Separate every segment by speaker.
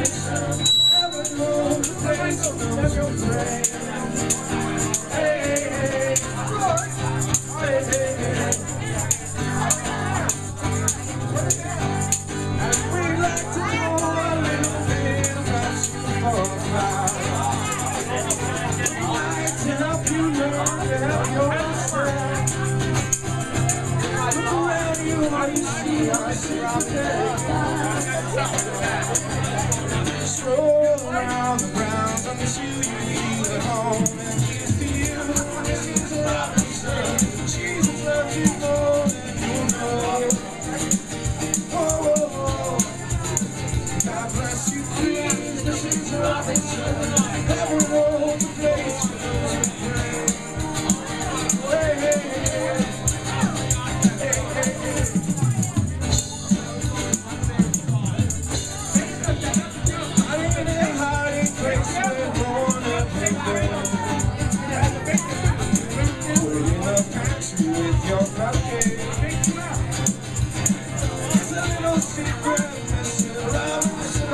Speaker 1: Stroll around the grounds, I miss you, you feel at home. And here's to you, Mrs. Robinson. Jesus loves you more than you know. Oh, oh, oh. God bless you, please, Mrs. Robinson. Heaven holds a place for those who pray. Hey, hey, hey. With your cupcake, it's a little secret, Mr. Robinson,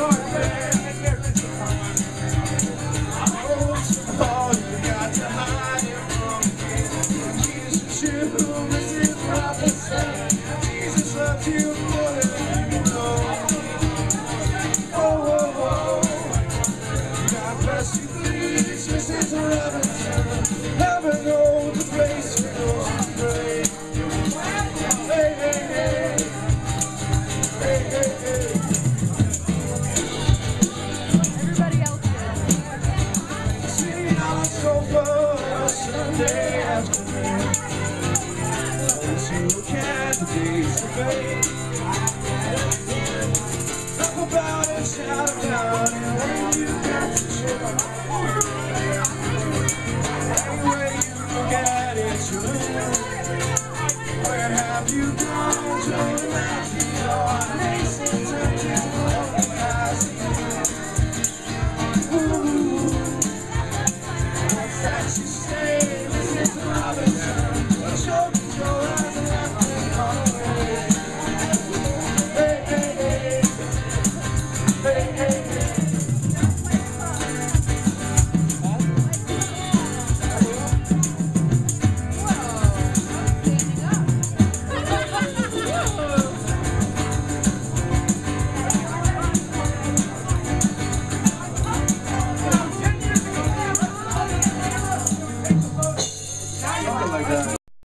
Speaker 1: oh, all you got to hide it from me. Jesus, you, Mrs. Robinson. Jesus loves you more than you know. Oh, oh, oh. God bless you, please, Mrs. Robinson. Heaven holds a place for those who pray. Hey, hey, hey. Hey, hey, hey.
Speaker 2: Everybody else did.
Speaker 1: Sitting on a sofa Sunday afternoon. Two candidates debate. Talk about it, shout about it, when you got to show. Where have you gone, Joe?